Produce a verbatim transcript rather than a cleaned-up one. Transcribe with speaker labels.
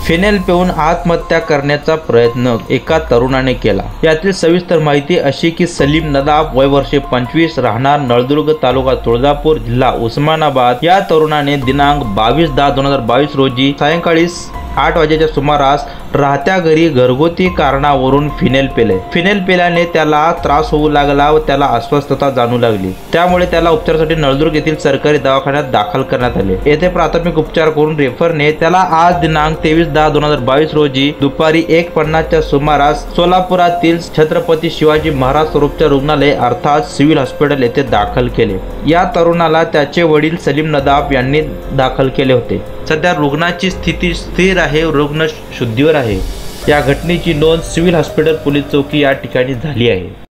Speaker 1: Phenyl पिऊन आत्महत्या करण्याचा प्रयत्न एका तरुणाने केला। यातील सविस्तर माहिती अशी की सलीम नदाब वय वर्षे पंचवीस, राहणार नळदुर्ग, तालुका तुळजापूर, जिल्हा उस्मानाबाद या तरुणाने दिनांक बावीस दहा दोन हजार बावीस रोजी सायंकाळी आठ वाजेच्या सुमारास राहत्या घरी घरगुती कारणावरून फिनेल पेले। फिनेल पेल्याने त्याला त्रास होऊ लागला व त्याला अस्वस्थता जाणू लागली। त्यामुळे त्याला उपचारासाठी नळदुर्ग येथील सरकारी दवाखान्यात दाखल करण्यात आले। येथे प्राथमिक उपचार करून रेफरने त्याला आज दिनांक तेवीस दहा दोन हजार बावीस रोजी दुपारी एक पन्नासच्या सुमारास सोलापुरातील छत्रपती शिवाजी महाराज सर्वोपचार रुग्णालय अर्थात सिव्हिल हॉस्पिटल येथे दाखल केले। या तरुणाला त्याचे वडील सलीम नदाब यांनी दाखल केले होते। सध्या रुग्णाची स्थिती स्थिर आहे, रुग्ण शुद्धीवर आहे। या घटनेची नोंद सिव्हिल हॉस्पिटल पोलीस चौकी या ठिकाणी झाली आहे।